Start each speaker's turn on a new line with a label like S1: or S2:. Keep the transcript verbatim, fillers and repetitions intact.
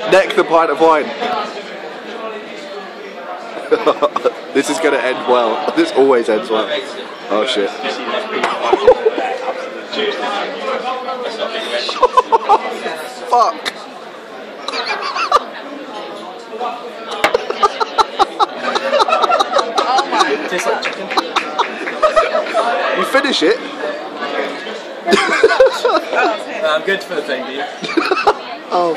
S1: Neck the pint of wine. This is going to end well. This always ends well. Oh shit. Fuck.
S2: Oh my.
S1: You finish it?
S2: Oh, okay.
S3: I'm good for the thing, dude.
S1: Oh.